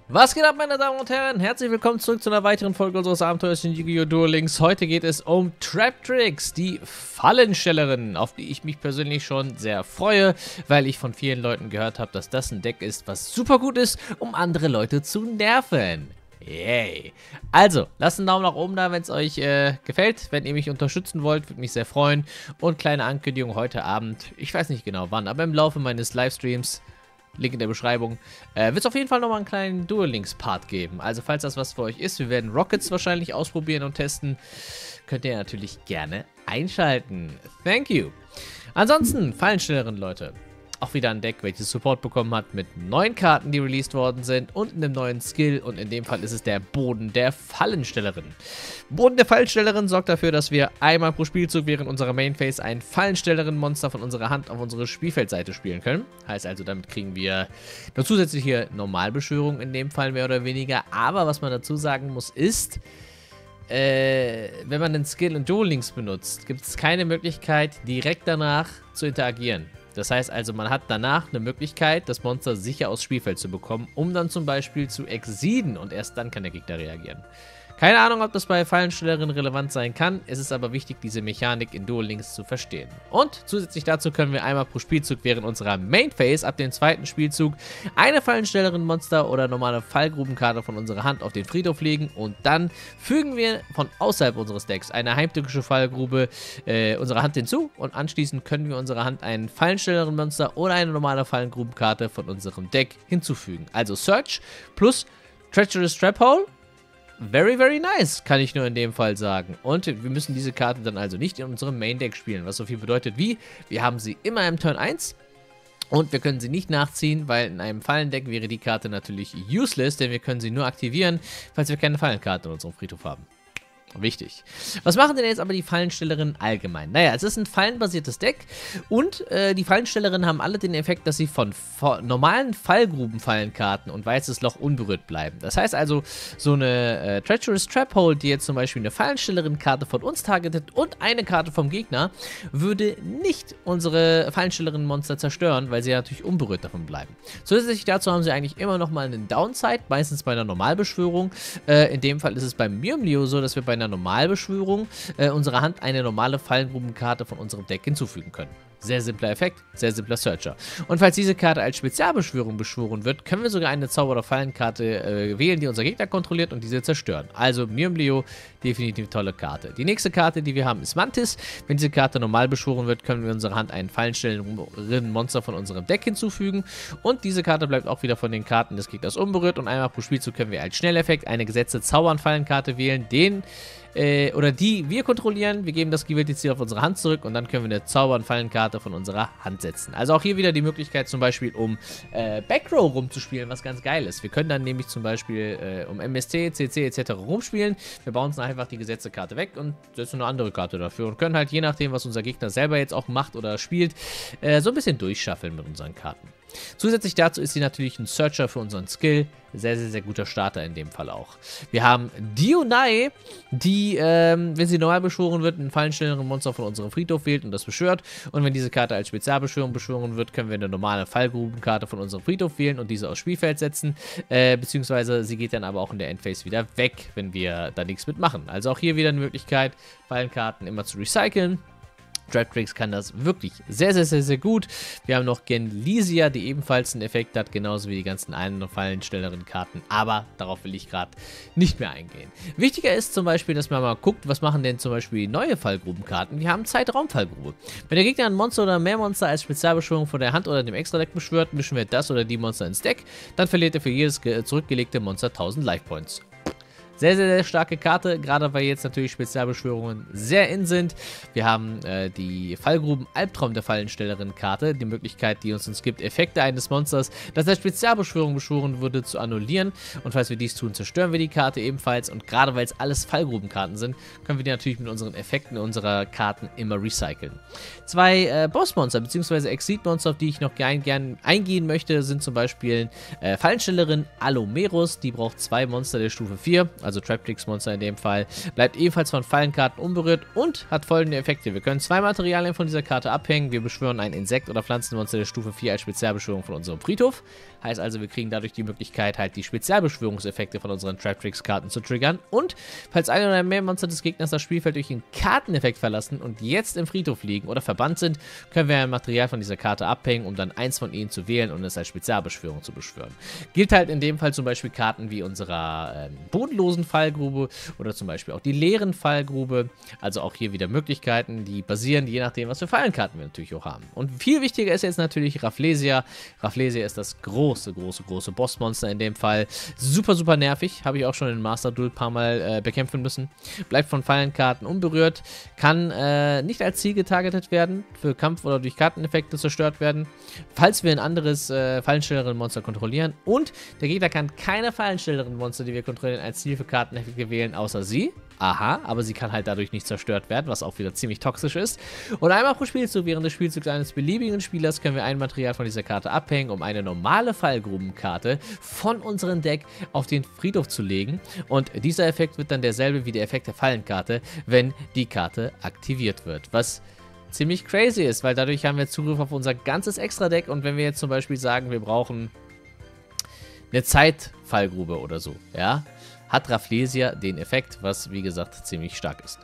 Was geht ab, meine Damen und Herren? Herzlich willkommen zurück zu einer weiteren Folge unseres Abenteuers in Yu-Gi-Oh! Duel Links. Heute geht es um Traptrix, die Fallenstellerin, auf die ich mich persönlich schon sehr freue, weil ich von vielen Leuten gehört habe, dass das ein Deck ist, was super gut ist, um andere Leute zu nerven. Yay! Also, lasst einen Daumen nach oben da, wenn es euch gefällt. Wenn ihr mich unterstützen wollt, würde mich sehr freuen. Und kleine Ankündigung heute Abend, ich weiß nicht genau wann, aber im Laufe meines Livestreams, Link in der Beschreibung, wird es auf jeden Fall nochmal einen kleinen Duel Links Part geben. Also falls das was für euch ist, wir werden Rockets wahrscheinlich ausprobieren und testen, könnt ihr natürlich gerne einschalten. Thank you. Ansonsten, Fallenstellerin, Leute. Auch wieder ein Deck, welches Support bekommen hat mit 9 Karten, die released worden sind und einem neuen Skill. Und in dem Fall ist es der Boden der Fallenstellerin. Boden der Fallenstellerin sorgt dafür, dass wir einmal pro Spielzug während unserer Mainphase ein Fallenstellerin-Monster von unserer Hand auf unsere Spielfeldseite spielen können. Heißt also, damit kriegen wir eine zusätzliche Normalbeschwörung in dem Fall mehr oder weniger. Aber was man dazu sagen muss ist, wenn man den Skill in Duel Links benutzt, gibt es keine Möglichkeit, direkt danach zu interagieren. Das heißt also, man hat danach eine Möglichkeit, das Monster sicher aufs Spielfeld zu bekommen, um dann zum Beispiel zu exiden und erst dann kann der Gegner reagieren. Keine Ahnung, ob das bei Fallenstellerinnen relevant sein kann, es ist aber wichtig, diese Mechanik in Duel Links zu verstehen. Und zusätzlich dazu können wir einmal pro Spielzug während unserer Main Phase ab dem zweiten Spielzug eine Fallenstellerin-Monster oder normale Fallgrubenkarte von unserer Hand auf den Friedhof legen und dann fügen wir von außerhalb unseres Decks eine heimtückische Fallgrube unserer Hand hinzu und anschließend können wir unserer Hand ein Fallenstellerin-Monster oder eine normale Fallengrubenkarte von unserem Deck hinzufügen. Also Search plus Treacherous Trap Hole. Very, very nice, kann ich nur in dem Fall sagen. Und wir müssen diese Karte dann also nicht in unserem Main-Deck spielen, was so viel bedeutet wie, wir haben sie immer im Turn 1 und wir können sie nicht nachziehen, weil in einem Fallendeck wäre die Karte natürlich useless, denn wir können sie nur aktivieren, falls wir keine Fallenkarte in unserem Friedhof haben. Wichtig. Was machen denn jetzt aber die Fallenstellerinnen allgemein? Naja, es ist ein fallenbasiertes Deck und die Fallenstellerinnen haben alle den Effekt, dass sie von normalen Fallgrubenfallenkarten und weißes Loch unberührt bleiben. Das heißt also, so eine Treacherous Trap Hole, die jetzt zum Beispiel eine Fallenstellerin-Karte von uns targetet und eine Karte vom Gegner, würde nicht unsere Fallenstellerinnen-Monster zerstören, weil sie ja natürlich unberührt davon bleiben. Zusätzlich dazu haben sie eigentlich immer noch mal einen Downside, meistens bei einer Normalbeschwörung. In dem Fall ist es beim Myrmidon so, dass wir bei einer Normalbeschwörung unserer Hand eine normale Fallengrubenkarte von unserem Deck hinzufügen können. Sehr simpler Effekt, sehr simpler Searcher. Und falls diese Karte als Spezialbeschwörung beschworen wird, können wir sogar eine Zauber- oder Fallenkarte wählen, die unser Gegner kontrolliert und diese zerstören. Also Myrmidon, definitiv tolle Karte. Die nächste Karte, die wir haben, ist Mantis. Wenn diese Karte normal beschworen wird, können wir unserer Hand einen fallenstellenden Monster von unserem Deck hinzufügen. Und diese Karte bleibt auch wieder von den Karten des Gegners unberührt. Und einmal pro Spielzug können wir als Schnelleffekt eine gesetzte Zauber- und Fallenkarte wählen, die wir kontrollieren. Wir geben das gewählte Ziel auf unsere Hand zurück und dann können wir eine Zauber- und Fallenkarte von unserer Hand setzen. Also auch hier wieder die Möglichkeit zum Beispiel um Backrow rumzuspielen, was ganz geil ist. Wir können dann nämlich zum Beispiel um MST, CC etc. rumspielen. Wir bauen uns dann einfach die gesetzte Karte weg und setzen eine andere Karte dafür und können halt je nachdem, was unser Gegner selber jetzt auch macht oder spielt, so ein bisschen durchschaffeln mit unseren Karten. Zusätzlich dazu ist sie natürlich ein Searcher für unseren Skill. Sehr, sehr, sehr guter Starter in dem Fall auch. Wir haben Dionai, die, wenn sie normal beschworen wird, einen fallenstellenden Monster von unserem Friedhof wählt und das beschwört. Und wenn diese Karte als Spezialbeschwörung beschworen wird, können wir eine normale Fallgrubenkarte von unserem Friedhof wählen und diese aufs Spielfeld setzen. Beziehungsweise sie geht dann aber auch in der Endphase wieder weg, wenn wir da nichts mitmachen. Also auch hier wieder eine Möglichkeit, Fallenkarten immer zu recyceln. Traptrix kann das wirklich sehr, sehr, sehr, sehr gut. Wir haben noch Genlysia, die ebenfalls einen Effekt hat, genauso wie die ganzen anderen fallenstellenden Karten. Aber darauf will ich gerade nicht mehr eingehen. Wichtiger ist zum Beispiel, dass man mal guckt, was machen denn zum Beispiel neue Fallgrubenkarten. Wir haben Zeitraumfallgrube. Wenn der Gegner ein Monster oder mehr Monster als Spezialbeschwörung von der Hand oder dem Extra-Deck beschwört, mischen wir das oder die Monster ins Deck. Dann verliert er für jedes zurückgelegte Monster 1000 Life Points. Sehr, sehr, sehr starke Karte, gerade weil jetzt natürlich Spezialbeschwörungen sehr in sind. Wir haben die Fallgruben-Albtraum der Fallenstellerin-Karte, die Möglichkeit, die uns gibt, Effekte eines Monsters, das als Spezialbeschwörung beschworen wurde, zu annullieren. Und falls wir dies tun, zerstören wir die Karte ebenfalls. Und gerade weil es alles Fallgrubenkarten sind, können wir die natürlich mit unseren Effekten unserer Karten immer recyceln. Zwei Bossmonster bzw. Exit-Monster, auf die ich noch gern eingehen möchte, sind zum Beispiel Fallenstellerin Alomerus, die braucht 2 Monster der Stufe 4, also Traptrix-Monster in dem Fall, bleibt ebenfalls von Fallenkarten unberührt und hat folgende Effekte. Wir können 2 Materialien von dieser Karte abhängen, wir beschwören ein Insekt- oder Pflanzenmonster der Stufe 4 als Spezialbeschwörung von unserem Friedhof. Heißt also, wir kriegen dadurch die Möglichkeit, halt die Spezialbeschwörungseffekte von unseren Trap-Tricks-Karten zu triggern. Und falls ein oder mehr Monster des Gegners das Spielfeld durch einen Karteneffekt verlassen und jetzt im Friedhof liegen oder verbannt sind, können wir ein Material von dieser Karte abhängen, um dann eins von ihnen zu wählen und es als Spezialbeschwörung zu beschwören. Gilt halt in dem Fall zum Beispiel Karten wie unserer bodenlosen Fallgrube oder zum Beispiel auch die leeren Fallgrube. Also auch hier wieder Möglichkeiten, die basieren, je nachdem, was für Fallenkarten wir natürlich auch haben. Und viel wichtiger ist jetzt natürlich Rafflesia. Rafflesia ist das große Bossmonster in dem Fall. Super, super nervig. Habe ich auch schon in Master Duel ein paar Mal bekämpfen müssen. Bleibt von Fallenkarten unberührt. Kann nicht als Ziel getargetet werden, für Kampf oder durch Karteneffekte zerstört werden. Falls wir ein anderes Fallenstellerin-Monster kontrollieren. Und der Gegner kann keine Fallenstellerin-Monster, die wir kontrollieren, als Ziel für Karteneffekte wählen, außer sie. Aha, aber sie kann halt dadurch nicht zerstört werden, was auch wieder ziemlich toxisch ist. Und einmal pro Spielzug, während des Spielzugs eines beliebigen Spielers, können wir ein Material von dieser Karte abhängen, um eine normale Fallgrubenkarte von unserem Deck auf den Friedhof zu legen. Und dieser Effekt wird dann derselbe wie der Effekt der Fallenkarte, wenn die Karte aktiviert wird. Was ziemlich crazy ist, weil dadurch haben wir Zugriff auf unser ganzes Extra-Deck. Und wenn wir jetzt zum Beispiel sagen, wir brauchen eine Zeitfallgrube oder so, ja, hat Rafflesia den Effekt, was wie gesagt ziemlich stark ist.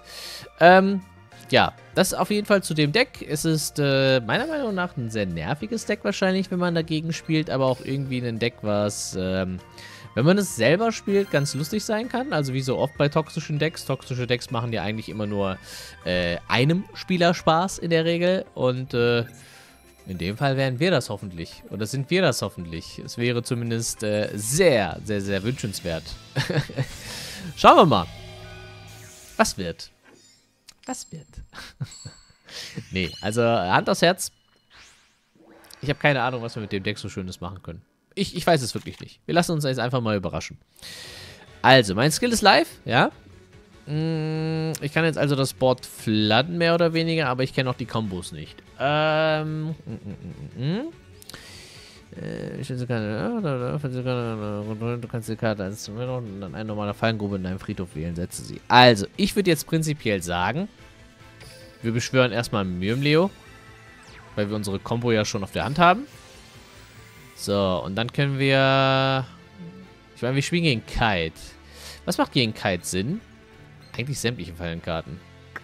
Ja, das auf jeden Fall zu dem Deck. Es ist meiner Meinung nach ein sehr nerviges Deck wahrscheinlich, wenn man dagegen spielt, aber auch irgendwie ein Deck, was, wenn man es selber spielt, ganz lustig sein kann. Also wie so oft bei toxischen Decks. Toxische Decks machen ja eigentlich immer nur einem Spieler Spaß in der Regel und in dem Fall wären wir das hoffentlich. Oder sind wir das hoffentlich. Es wäre zumindest sehr, sehr, sehr wünschenswert. Schauen wir mal. Was wird? Was wird? Nee, also Hand aufs Herz. Ich habe keine Ahnung, was wir mit dem Deck so Schönes machen können. Ich weiß es wirklich nicht. Wir lassen uns jetzt einfach mal überraschen. Also, mein Skill ist live, ja. Ich kann jetzt also das Board floodden, mehr oder weniger, aber ich kenne auch die Kombos nicht. Du kannst die Karte als und dann eine normale Fallengrube in deinem Friedhof wählen, setze sie. Also, ich würde jetzt prinzipiell sagen, wir beschwören erstmal Myrmleo, weil wir unsere Combo ja schon auf der Hand haben. So, und dann können wir... Ich meine, wir spielen gegen Kite. Was macht gegen Kite Sinn? Eigentlich sämtliche Fallenkarten.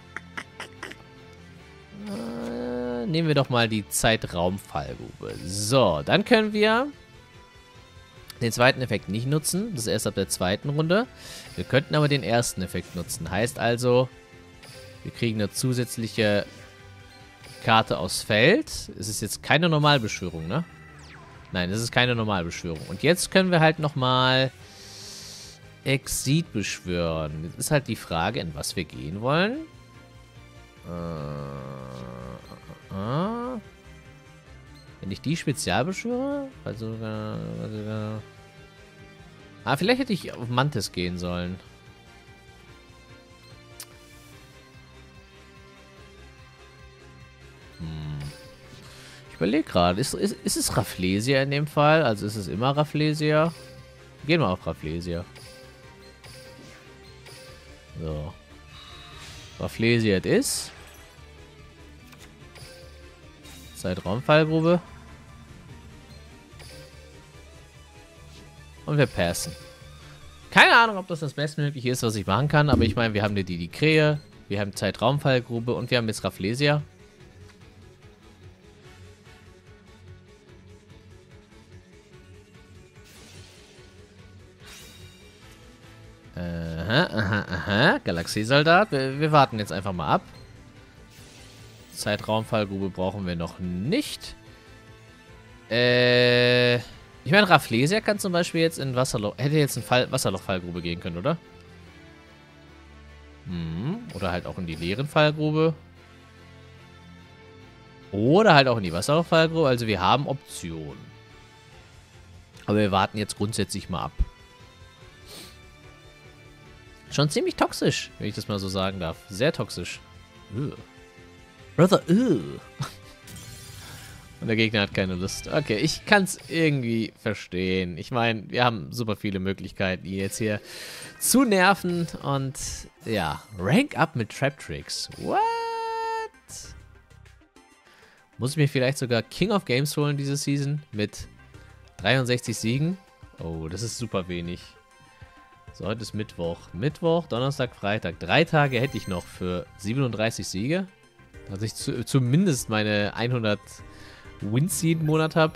Nehmen wir doch mal die Zeitraumfallgrube. So, dann können wir den zweiten Effekt nicht nutzen. Das ist erst ab der zweiten Runde. Wir könnten aber den ersten Effekt nutzen. Heißt also, wir kriegen eine zusätzliche Karte aufs Feld. Es ist jetzt keine Normalbeschwörung, ne? Nein, es ist keine Normalbeschwörung. Und jetzt können wir halt nochmal Exit beschwören. Jetzt ist halt die Frage, in was wir gehen wollen. Wenn ich die Spezial beschwöre? Also, vielleicht hätte ich auf Mantis gehen sollen. Ich überlege gerade, ist es Rafflesia in dem Fall? Also ist es immer Rafflesia? Gehen wir auf Rafflesia. So. Rafflesia es ist. Zeitraumfallgrube. Und wir passen. Keine Ahnung, ob das das Bestmögliche ist, was ich machen kann, aber ich meine, wir haben die Krähe, wir haben Zeitraumfallgrube und wir haben jetzt Rafflesia. Aha. Galaxiesoldat. Wir warten jetzt einfach mal ab. Zeitraumfallgrube brauchen wir noch nicht. Ich meine, Rafflesia kann zum Beispiel jetzt in Wasserloch... Hätte jetzt in Wasserlochfallgrube gehen können, oder? Oder halt auch in die leeren Fallgrube. Oder halt auch in die Wasserlochfallgrube. Also wir haben Optionen. Aber wir warten jetzt grundsätzlich mal ab. Schon ziemlich toxisch, wenn ich das mal so sagen darf. Sehr toxisch. Brother, Und der Gegner hat keine Lust. Okay, ich kann es irgendwie verstehen. Ich meine, wir haben super viele Möglichkeiten, die jetzt hier zu nerven. Und ja, Rank Up mit Trap Tricks. What? Muss ich mir vielleicht sogar King of Games holen diese Season mit 63 Siegen. Oh, das ist super wenig. So, heute ist Mittwoch. Mittwoch, Donnerstag, Freitag. 3 Tage hätte ich noch für 37 Siege. Dass ich zumindest meine 100 Wins jeden Monat habe.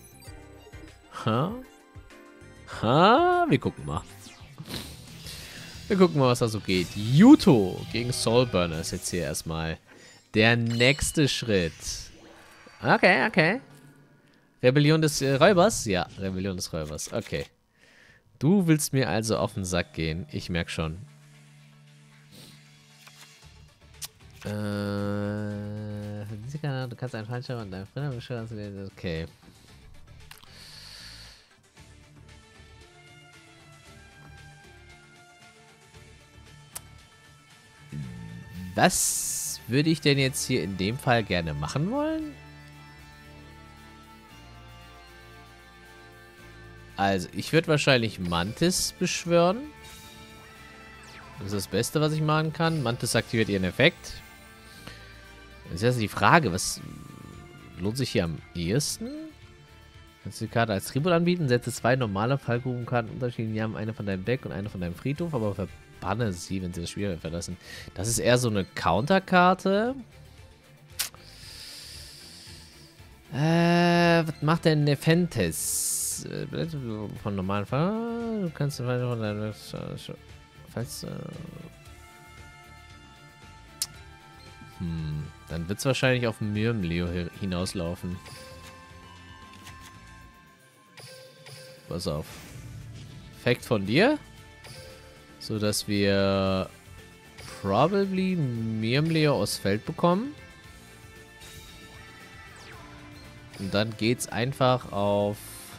Wir gucken mal. Wir gucken mal, was da so geht. Yuto gegen Soulburner ist jetzt hier erstmal der nächste Schritt. Okay, okay. Rebellion des Räubers? Ja, Rebellion des Räubers. Okay. Du willst mir also auf den Sack gehen. Ich merke schon. Du kannst einen Fallschirm und deinen Freund beschwören. Okay. Was würde ich denn jetzt hier in dem Fall gerne machen wollen? Also, ich würde wahrscheinlich Mantis beschwören. Das ist das Beste, was ich machen kann. Mantis aktiviert ihren Effekt. Das ist jetzt die Frage, was lohnt sich hier am ehesten? Kannst du die Karte als Tribut anbieten? Setze 2 normale Fallgrubenkarten unterschiedlichen Jahren, eine von deinem Deck und eine von deinem Friedhof, aber verbanne sie, wenn sie das Spiel verlassen. Das ist eher so eine Counterkarte. Was macht denn Nefentes? Von normalen Fall. Du kannst von deinem. Falls. Dann wird es wahrscheinlich auf Myrmleo hinauslaufen. Pass auf. Effekt von dir. So dass wir probably Myrmleo aus Feld bekommen. Und dann geht's einfach auf.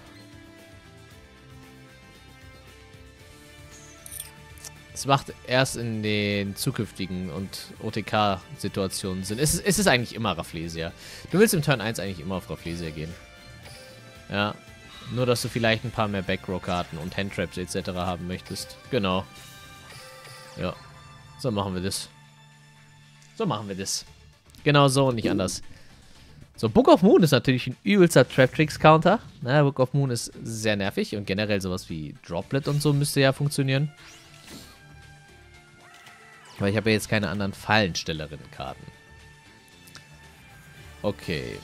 Es macht erst in den zukünftigen und OTK-Situationen Sinn. Es ist eigentlich immer Rafflesia. Du willst im Turn 1 eigentlich immer auf Rafflesia gehen. Ja. Nur, dass du vielleicht ein paar mehr Backrow-Karten und Handtraps etc. haben möchtest. Genau. Ja. So machen wir das. So machen wir das. Genau so und nicht anders. So, Book of Moon ist natürlich ein übelster Trap-Tricks-Counter. Book of Moon ist sehr nervig und generell sowas wie Droplet und so müsste ja funktionieren. Weil ich habe ja jetzt keine anderen Fallenstellerinnen-Karten. Okay.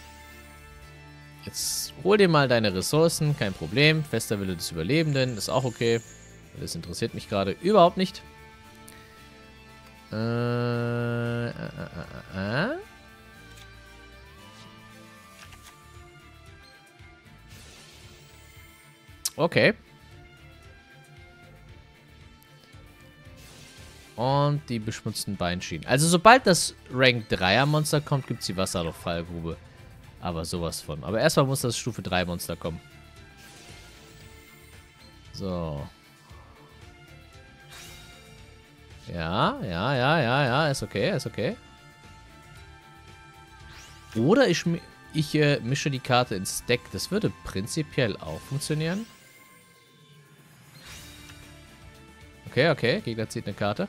Jetzt hol dir mal deine Ressourcen, kein Problem. Fester Wille des Überlebenden, ist auch okay. Das interessiert mich gerade überhaupt nicht. Okay. Und die beschmutzten Beinschienen. Also sobald das Rank 3er Monster kommt, gibt es die Wasserloch-Fallgrube. Aber sowas von. Aber erstmal muss das Stufe 3 Monster kommen. So. Ja. Ist okay, ist okay. Oder ich mische die Karte ins Deck. Das würde prinzipiell auch funktionieren. Okay. Gegner zieht eine Karte.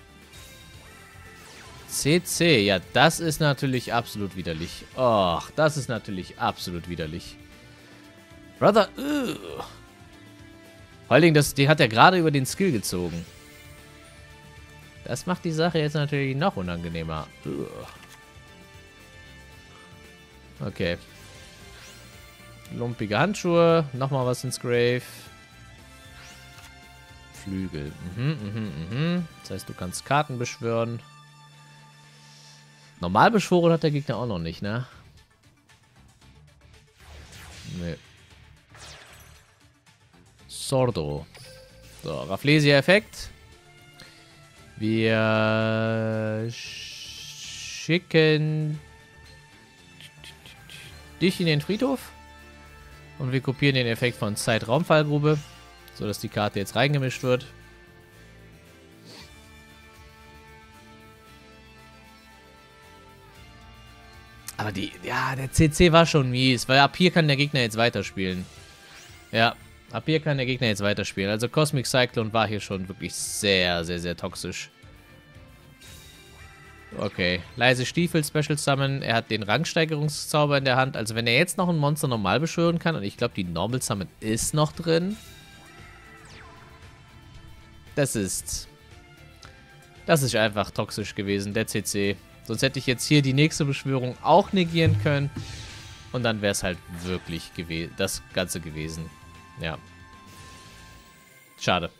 CC, ja, das ist natürlich absolut widerlich. Och, das ist natürlich absolut widerlich. Brother, Vor allen Dingen, die hat er gerade über den Skill gezogen. Das macht die Sache jetzt natürlich noch unangenehmer. Okay. Lumpige Handschuhe, nochmal was ins Grave. Flügel. Das heißt, du kannst Karten beschwören. Normal beschworen hat der Gegner auch noch nicht, ne? Nee. Sordo. So, Rafflesia-Effekt. Wir schicken dich in den Friedhof. Und wir kopieren den Effekt von Zeitraumfallgrube, sodass die Karte jetzt reingemischt wird. Aber der CC war schon mies, weil ab hier kann der Gegner jetzt weiterspielen. Ja, ab hier kann der Gegner jetzt weiterspielen. Also Cosmic Cyclone war hier schon wirklich sehr, sehr, sehr toxisch. Okay. Leise Stiefel, Special Summon. Er hat den Rangsteigerungszauber in der Hand. Also wenn er jetzt noch ein Monster normal beschwören kann, und ich glaube, die Normal Summon ist noch drin. Das ist einfach toxisch gewesen, der CC. Sonst hätte ich jetzt hier die nächste Beschwörung auch negieren können. Und dann wäre es halt wirklich das Ganze gewesen. Ja. Schade.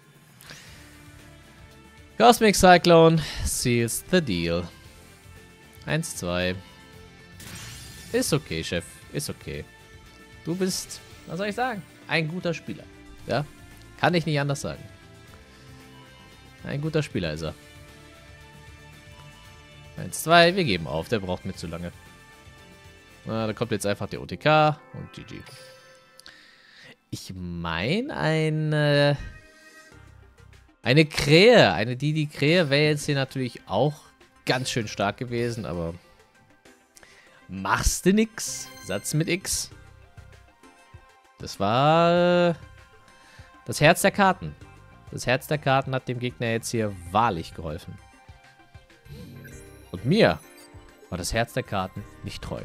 Cosmic Cyclone seals the deal. 1, 2. Ist okay, Chef. Ist okay. Du bist, was soll ich sagen, ein guter Spieler. Ja? Kann ich nicht anders sagen. Ein guter Spieler ist er. 1, 2. Wir geben auf. Der braucht mir zu lange. Da kommt jetzt einfach der OTK und GG. Ich meine, eine Krähe. Eine Didi-Krähe wäre jetzt hier natürlich auch ganz schön stark gewesen, aber machst du nix? Satz mit X. Das war das Herz der Karten. Das Herz der Karten hat dem Gegner jetzt hier wahrlich geholfen. Und mir war das Herz der Karten nicht treu.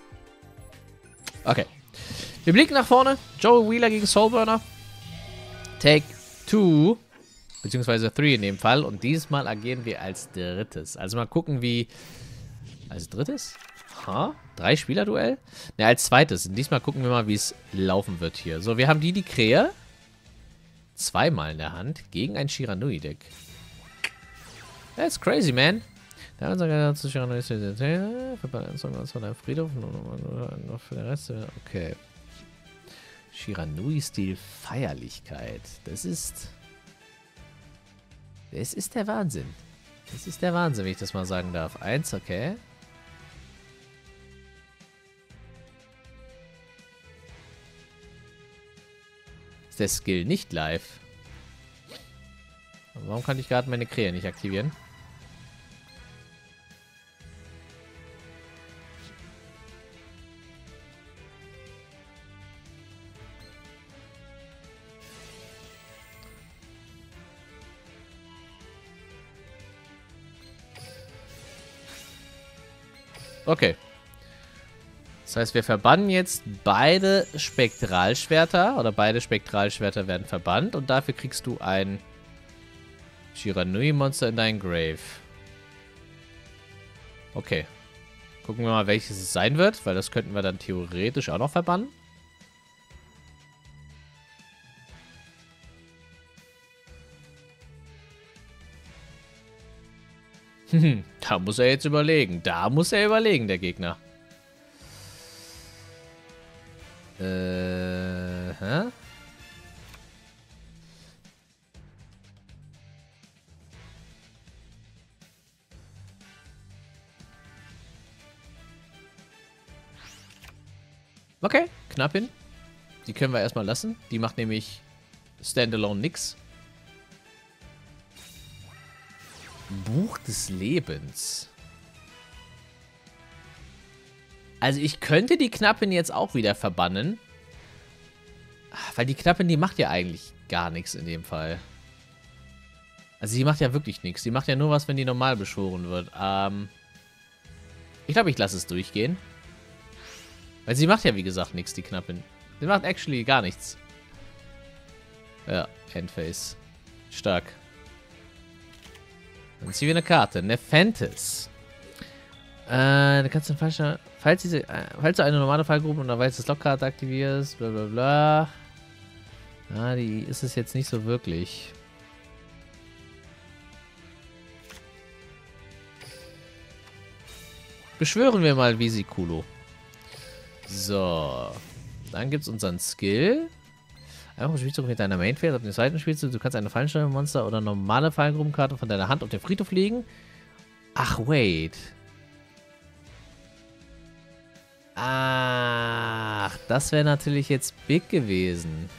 Okay. Wir blicken nach vorne. Joey Wheeler gegen Soulburner. Take 2. Beziehungsweise 3 in dem Fall. Und dieses Mal agieren wir als drittes. Also mal gucken, wie... Als drittes? Ha? 3-Spieler-Duell? Ne, als zweites. Und diesmal gucken wir mal, wie es laufen wird hier. So, wir haben die Krähe. Zweimal in der Hand. Gegen ein Shiranui-Deck. That's crazy, man. Der Ansage zu Shiranui ist von einem Friedhof. Noch für den Rest. Okay. Shiranui-Stil Feierlichkeit. Das ist der Wahnsinn. Das ist der Wahnsinn, wenn ich das mal sagen darf. 1, okay. Ist der Skill nicht live? Warum kann ich gerade meine Krähe nicht aktivieren? Okay. Das heißt, wir verbannen jetzt beide Spektralschwerter. Oder beide Spektralschwerter werden verbannt. Und dafür kriegst du ein Shiranui-Monster in deinen Grave. Okay. Gucken wir mal, welches es sein wird. Weil das könnten wir dann theoretisch auch noch verbannen. Da muss er jetzt überlegen. Da muss er überlegen, der Gegner. Hä? Okay, knapp hin. Die können wir erstmal lassen. Die macht nämlich Standalone nix. Buch des Lebens. Also ich könnte die Knappin jetzt auch wieder verbannen. Weil die Knappin, die macht ja eigentlich gar nichts in dem Fall. Also die macht ja wirklich nichts. Die macht ja nur was, wenn die normal beschworen wird. Ich glaube, ich lasse es durchgehen. Weil sie macht ja, wie gesagt, nichts, die Knappin. Sie macht actually gar nichts. Ja, Endphase. Stark. Dann ziehen wir eine Karte. Nephantis. Da kannst du falls du eine normale Fallgrube und eine weißes Lockkarte aktivierst, bla bla bla. Ja, die ist es jetzt nicht so wirklich. Beschwören wir mal Visikulo. So. Dann gibt es unseren Skill. Einfach spielst du mit deiner Main-Phase. Auf dem zweiten spielst du kannst eine Fallenstellungsmonster oder normale Fallgrubenkarte von deiner Hand auf den Friedhof legen. Ach, wait. Ach, das wäre natürlich jetzt big gewesen.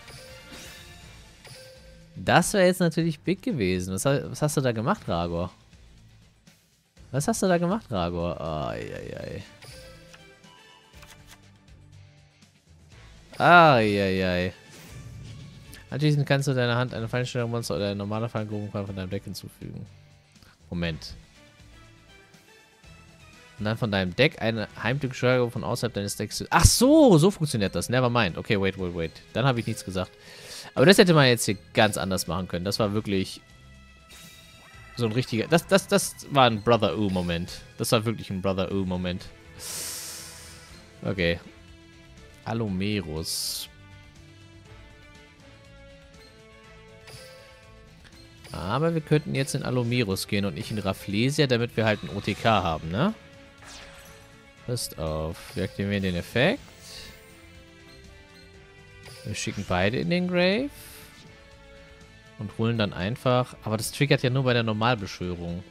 Das wäre jetzt natürlich big gewesen. Was hast du da gemacht, Ragor? Was hast du da gemacht, Ragor? Eieiei. Eieiei. Anschließend kannst du deiner Hand eine Fallstellungsmonster oder eine normale Fallgrubenkarte von deinem Deck hinzufügen. Moment. Und dann von deinem Deck eine heimtückische Steuerung von außerhalb deines Decks. Ach so, so funktioniert das. Nevermind. Okay, wait. Dann habe ich nichts gesagt. Aber das hätte man jetzt hier ganz anders machen können. Das war wirklich so ein richtiger... Das war ein Brother-Oo-Moment. Das war wirklich ein Brother-Oo-Moment. Okay. Alomerus. Aber wir könnten jetzt in Alomerus gehen und nicht in Rafflesia, damit wir halt ein OTK haben, ne? Passt auf. Wir aktivieren den Effekt. Wir schicken beide in den Grave. Und holen dann einfach... Aber das triggert ja nur bei der Normalbeschwörung.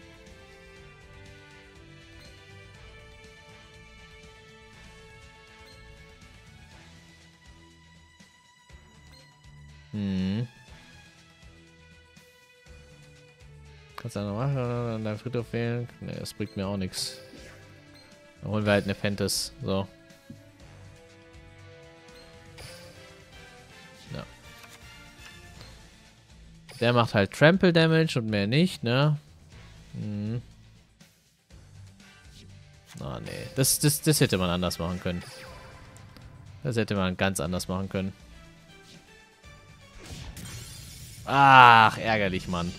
Kannst du noch machen? Dein Friedhof wählen? Ne, das bringt mir auch nichts. Dann holen wir halt eine Fentes. So. Ja. Der macht halt Trample Damage und mehr nicht, ne? Hm. Ah, nee. Das hätte man anders machen können. Das hätte man ganz anders machen können. Ach, ärgerlich, Mann.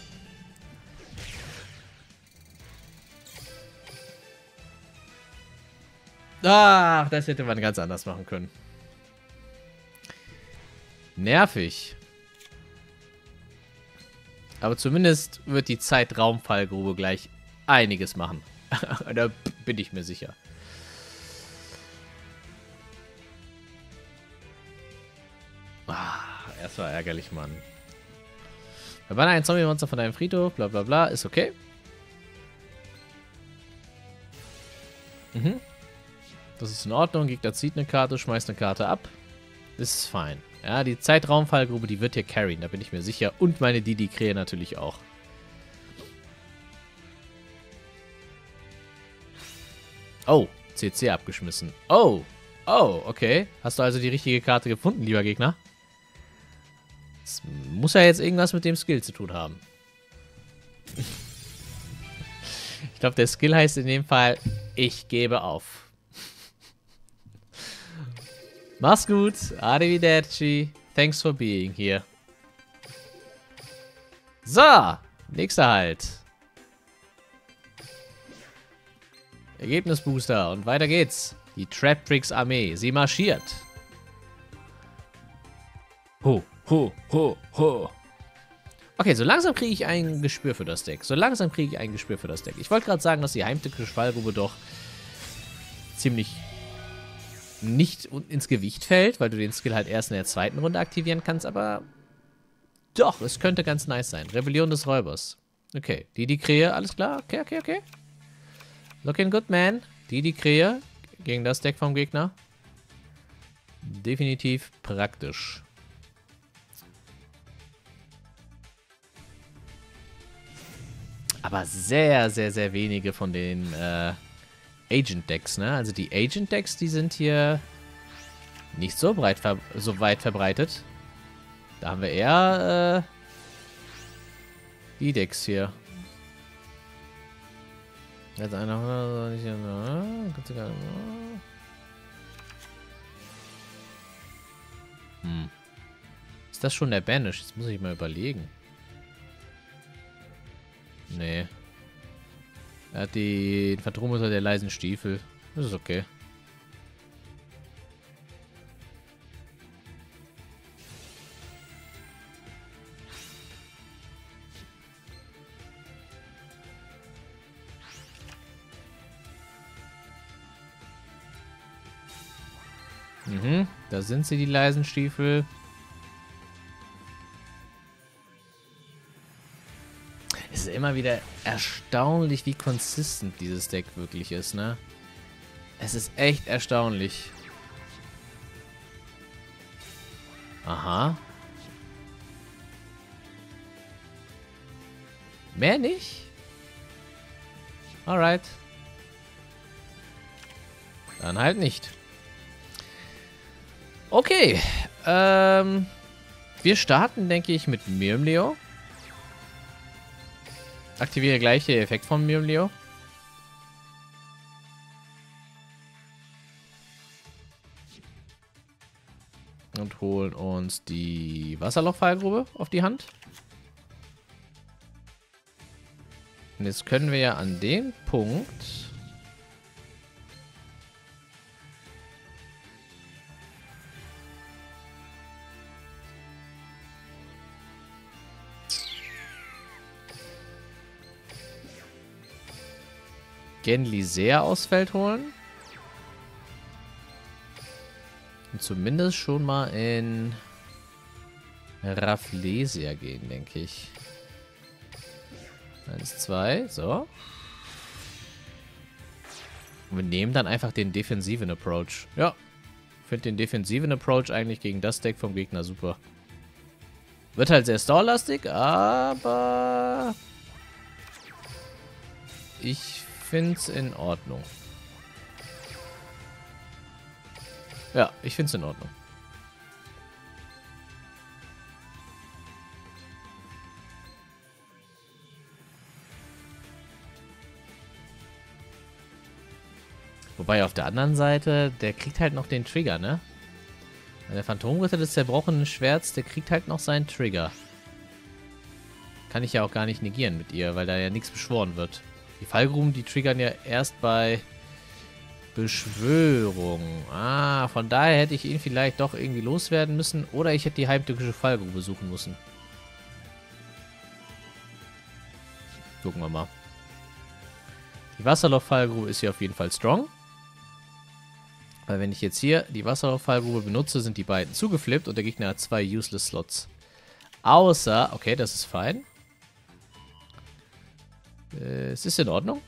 Ach, das hätte man ganz anders machen können. Nervig. Aber zumindest wird die Zeitraumfallgrube gleich einiges machen. Da bin ich mir sicher. Ah, das war ärgerlich, Mann. Verbanne ein Zombie-Monster von deinem Friedhof, bla bla bla, ist okay. Mhm. Das ist in Ordnung. Gegner zieht eine Karte, schmeißt eine Karte ab. Das ist fein. Ja, die Zeitraumfallgrube, die wird hier carryen, da bin ich mir sicher. Und meine Didi-Krähe natürlich auch. Oh, CC abgeschmissen. Oh, okay. Hast du also die richtige Karte gefunden, lieber Gegner? Das muss ja jetzt irgendwas mit dem Skill zu tun haben. Ich glaube, der Skill heißt in dem Fall, ich gebe auf. Mach's gut. Arrivederci. Thanks for being here. So. Nächster Halt. Ergebnisbooster. Und weiter geht's. Die Traptrix Armee. Sie marschiert. Ho, ho, ho, ho. Okay, so langsam kriege ich ein Gespür für das Deck. Ich wollte gerade sagen, dass die heimtückische Fallgrube doch ziemlich nicht ins Gewicht fällt, weil du den Skill halt erst in der zweiten Runde aktivieren kannst, aber doch, es könnte ganz nice sein. Rebellion des Räubers. Okay, die Krähe, alles klar? Okay. Looking good, man. Die Krähe gegen das Deck vom Gegner. Definitiv praktisch. Aber sehr, sehr, sehr wenige von den Agent-Decks, ne? Also die Agent-Decks, die sind hier nicht so weit verbreitet. Da haben wir eher die Decks hier. Jetzt einer. Ist das schon der Banish? Jetzt muss ich mal überlegen. Nee. Er hat den Phantommutter der leisen Stiefel. Das ist okay. Mhm, da sind sie, die leisen Stiefel. Es ist immer wieder erstaunlich, wie consistent dieses Deck wirklich ist, ne? Es ist echt erstaunlich. Aha. Mehr nicht? Alright. Dann halt nicht. Okay. Wir starten, denke ich, mit Myrmleo. Aktiviere gleich den Effekt von Myrmleo. und holen uns die Wasserlochfallgrube auf die Hand. Und jetzt können wir ja an dem Punkt... Genlisea aus Feld holen. Und zumindest schon mal in Rafflesia gehen, denke ich. 1, 2, so. Und wir nehmen dann einfach den defensiven Approach. Ja, ich finde den defensiven Approach eigentlich gegen das Deck vom Gegner super. Wird halt sehr stall-lastig, aber ich finde es in Ordnung. Ja, ich finde es in Ordnung. Wobei auf der anderen Seite, der kriegt halt noch den Trigger, ne? Der Phantomritter des zerbrochenen Schwerts, der kriegt halt noch seinen Trigger. Kann ich ja auch gar nicht negieren mit ihr, weil da ja nichts beschworen wird. Die Fallgruben, die triggern ja erst bei Beschwörung. Ah, von daher hätte ich ihn vielleicht doch irgendwie loswerden müssen. Oder ich hätte die heimtückische Fallgrube suchen müssen. Gucken wir mal. Die Wasserloch-Fallgrube ist hier auf jeden Fall strong. Weil wenn ich jetzt hier die Wasserloch-Fallgrube benutze, sind die beiden zugeflippt und der Gegner hat 2 useless Slots. Außer, okay, das ist fein. Es ist in Ordnung.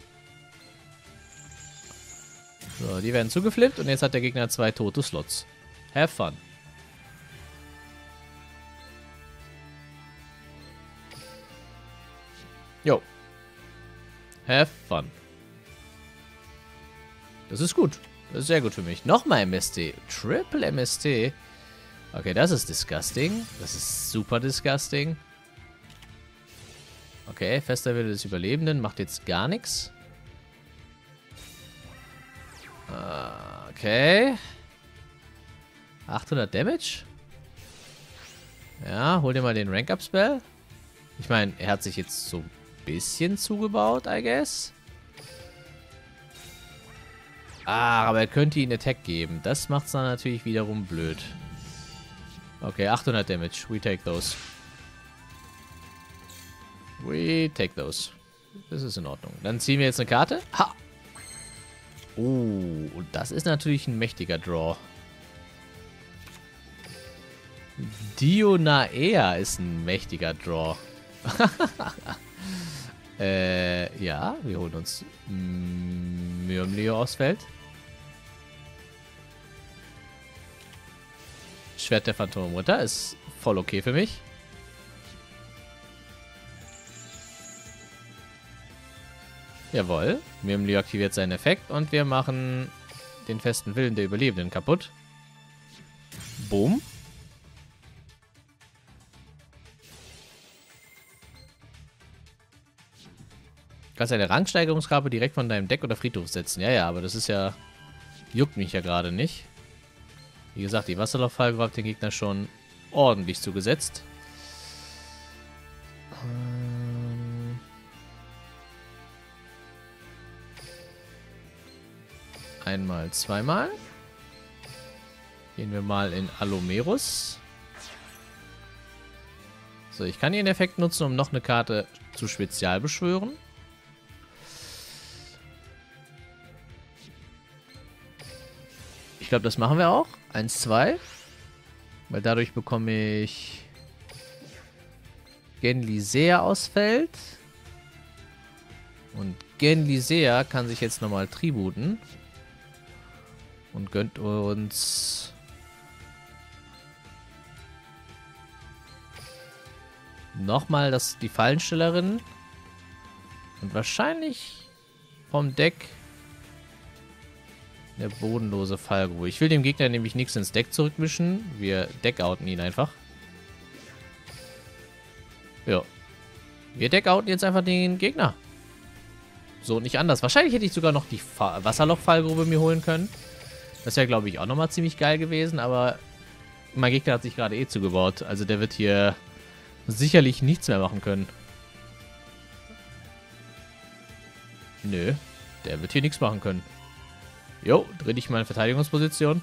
So, die werden zugeflippt und jetzt hat der Gegner 2 tote Slots. Have fun. Jo. Have fun. Das ist gut. Das ist sehr gut für mich. Nochmal MST. Triple MST. Okay, das ist disgusting. Das ist super disgusting. Okay, fester Wille des Überlebenden macht jetzt gar nichts. Okay. 800 Damage. Ja, hol dir mal den Rank-Up-Spell. Ich meine, er hat sich jetzt so ein bisschen zugebaut, I guess. Ah, aber er könnte ihn Attack geben. Das macht es dann natürlich wiederum blöd. Okay, 800 Damage. We take those. We take those. Das ist in Ordnung. Dann ziehen wir jetzt eine Karte. Ha! Oh, und das ist natürlich ein mächtiger Draw. Dionaea ist ein mächtiger Draw. Ja, wir holen uns Myrmleo aus Feld. Schwert der Phantomritter ist voll okay für mich. Jawohl. Myrmleo aktiviert seinen Effekt und wir machen den festen Willen der Überlebenden kaputt. Boom. Du kannst eine Rangsteigerungskarte direkt von deinem Deck oder Friedhof setzen. Ja, ja, aber das ist ja... Juckt mich ja gerade nicht. Wie gesagt, die Wasserloch-Fallgrube hat den Gegner schon ordentlich zugesetzt. Einmal, zweimal. Gehen wir mal in Alomerus. So, ich kann hier den Effekt nutzen, um noch eine Karte zu spezialbeschwören. Ich glaube, das machen wir auch. 1, 2. Weil dadurch bekomme ich Genlisea aus Feld. Und Genlisea kann sich jetzt nochmal tributen. Und gönnt uns nochmal die Fallenstellerin. Und wahrscheinlich vom Deck eine bodenlose Fallgrube. Ich will dem Gegner nämlich nichts ins Deck zurückmischen. Wir deckouten ihn einfach. Ja. Wir deckouten jetzt einfach den Gegner. So, nicht anders. Wahrscheinlich hätte ich sogar noch die Wasserloch-Fallgrube mir holen können. Das wäre, glaube ich, auch nochmal ziemlich geil gewesen, aber mein Gegner hat sich gerade eh zugebaut. Also der wird hier sicherlich nichts mehr machen können. Nö, der wird hier nichts machen können. Jo, dreh dich mal in Verteidigungsposition.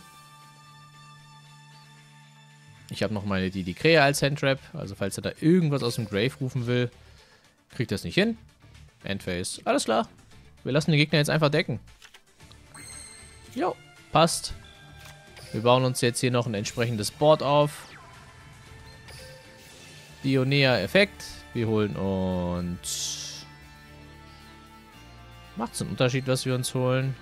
Ich habe noch meine Didi Krea als Handtrap. Also falls er da irgendwas aus dem Grave rufen will, kriegt er es nicht hin. Endphase. Alles klar. Wir lassen den Gegner jetzt einfach decken. Jo, passt. Wir bauen uns jetzt hier noch ein entsprechendes Board auf. Dionea-Effekt. Wir holen uns... Macht es einen Unterschied, was wir uns holen?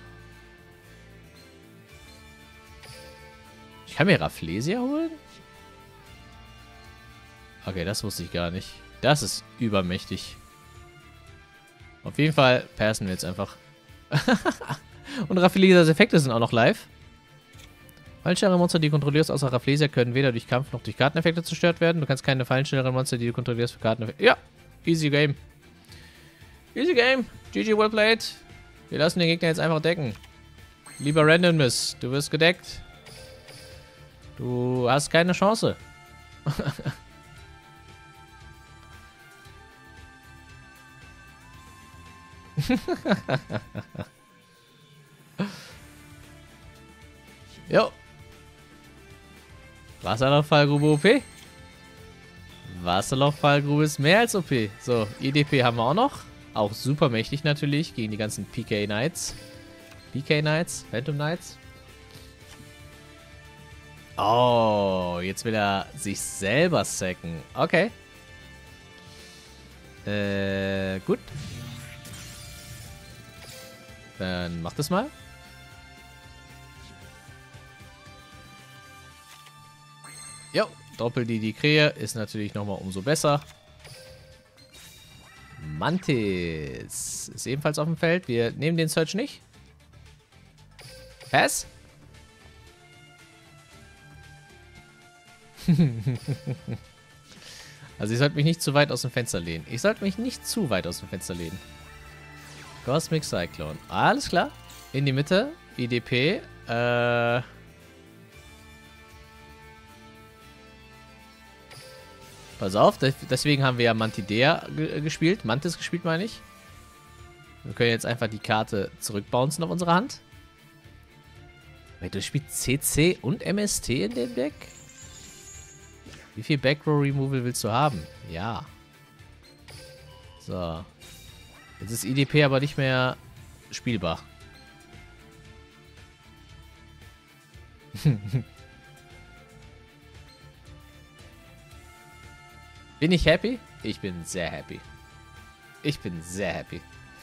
Ich kann mir Rafflesia holen? Okay, das wusste ich gar nicht. Das ist übermächtig. Auf jeden Fall passen wir jetzt einfach. Und Rafflesias Effekte sind auch noch live. Fallenschnellere Monster, die du kontrollierst, außer Rafflesia, können weder durch Kampf noch durch Karteneffekte zerstört werden. Du kannst keine fallenschnelleren Monster, die du kontrollierst, für Karteneffekte... Ja, easy game. Easy game. GG, well played. Wir lassen den Gegner jetzt einfach decken. Lieber Randomness, du wirst gedeckt. Du hast keine Chance. Jo. Wasserloch-Fallgrube OP. Wasserloch-Fallgrube ist mehr als OP. So, EDP haben wir auch noch. Auch super mächtig natürlich gegen die ganzen PK Knights. PK Knights? Phantom Knights? Oh, jetzt will er sich selber sacken. Okay. Gut. Dann mach das mal. Jo, Doppel die Krähe ist natürlich nochmal umso besser. Mantis ist ebenfalls auf dem Feld. Wir nehmen den Search nicht. Pass. Also ich sollte mich nicht zu weit aus dem Fenster lehnen. Ich sollte mich nicht zu weit aus dem Fenster lehnen. Cosmic Cyclone. Alles klar. In die Mitte. IDP. Pass auf, deswegen haben wir ja Mantidea gespielt. Mantis gespielt, meine ich. Wir können jetzt einfach die Karte zurückbouncen auf unsere Hand. Wait, du spielst CC und MST in dem Deck? Wie viel Backrow Removal willst du haben? Ja. So. Jetzt ist IDP aber nicht mehr spielbar. Bin ich happy? Ich bin sehr happy. Ich bin sehr happy.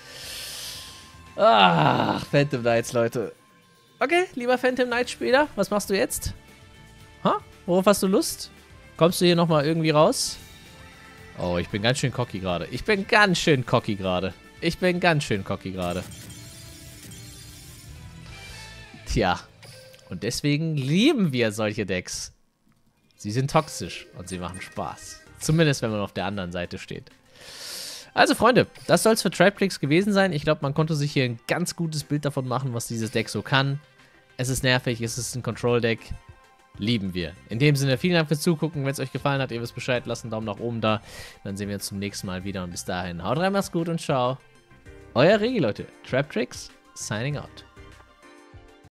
Ach, Phantom Knights, Leute. Okay, lieber Phantom Knight Spieler, was machst du jetzt? Ha? Worauf hast du Lust? Kommst du hier nochmal irgendwie raus? Oh, ich bin ganz schön cocky gerade. Ich bin ganz schön cocky gerade. Ich bin ganz schön cocky gerade. Tja. Und deswegen lieben wir solche Decks. Sie sind toxisch und sie machen Spaß. Zumindest, wenn man auf der anderen Seite steht. Also, Freunde, das soll es für Traptrix gewesen sein. Ich glaube, man konnte sich hier ein ganz gutes Bild davon machen, was dieses Deck so kann. Es ist nervig, es ist ein Control-Deck. Lieben wir. In dem Sinne, vielen Dank fürs Zugucken. Wenn es euch gefallen hat, ihr wisst Bescheid, lasst einen Daumen nach oben da. Dann sehen wir uns zum nächsten Mal wieder und bis dahin. Haut rein, macht's gut und ciao. Euer Regi, Leute. Traptrix, signing out.